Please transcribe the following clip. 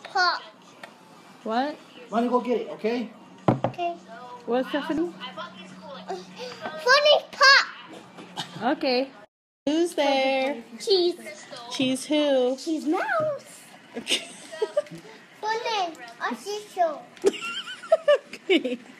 pop. What? Why don't you go get it, okay? Okay. What, Stephanie? Funny pop. Okay. Who's there? Cheese. Cheese who? Cheese mouse. Funny. I see so. Okay.